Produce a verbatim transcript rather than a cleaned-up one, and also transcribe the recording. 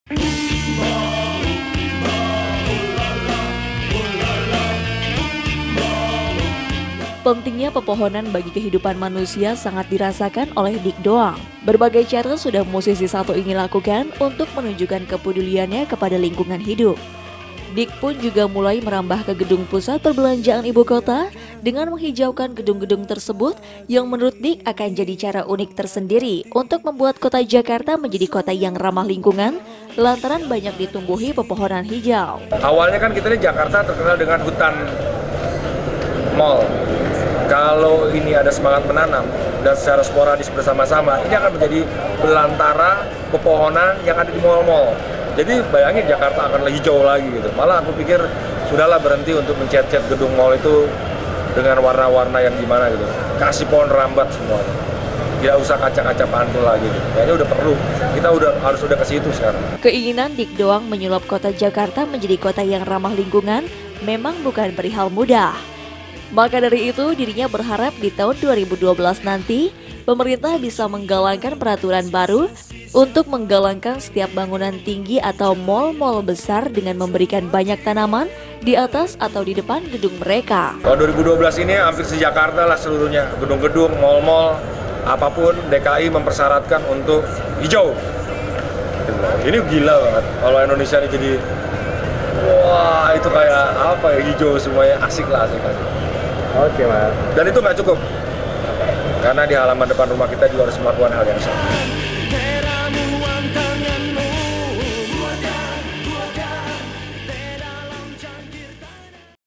Pentingnya pepohonan bagi kehidupan manusia sangat dirasakan oleh Dik Doang. Berbagai cara sudah musisi satu ini lakukan untuk menunjukkan kepeduliannya kepada lingkungan hidup. Dik pun juga mulai merambah ke gedung pusat perbelanjaan ibu kota dengan menghijaukan gedung-gedung tersebut yang menurut Dik akan jadi cara unik tersendiri untuk membuat kota Jakarta menjadi kota yang ramah lingkungan lantaran banyak ditumbuhi pepohonan hijau. Awalnya kan kita di Jakarta terkenal dengan hutan mall. Kalau ini ada semangat menanam dan secara sporadis bersama-sama, ini akan menjadi belantara pepohonan yang ada di mall-mall. Jadi bayangin Jakarta akan lebih hijau lagi gitu. Malah aku pikir sudahlah berhenti untuk mencet-cet gedung mall itu dengan warna-warna yang gimana gitu. Kasih pohon rambat semuanya. Tidak usah kaca-kaca pantul lagi gitu. Kayaknya udah perlu. Kita udah harus udah ke situ sekarang. Keinginan Dik Doang menyulap kota Jakarta menjadi kota yang ramah lingkungan memang bukan perihal mudah. Maka dari itu dirinya berharap di tahun dua ribu dua belas nanti pemerintah bisa menggalangkan peraturan baru untuk menggalangkan setiap bangunan tinggi atau mal-mal besar dengan memberikan banyak tanaman di atas atau di depan gedung mereka. Kalau dua ribu dua belas ini hampir se-Jakarta lah seluruhnya, gedung-gedung, mal-mal, apapun D K I mempersyaratkan untuk hijau. Ini gila banget kalau Indonesia ini jadi wah itu kayak apa ya, hijau semuanya, asik lah, asik asik. Oke mas. Dan itu nggak cukup, karena di halaman depan rumah kita juga harus melakukan hal yang sama.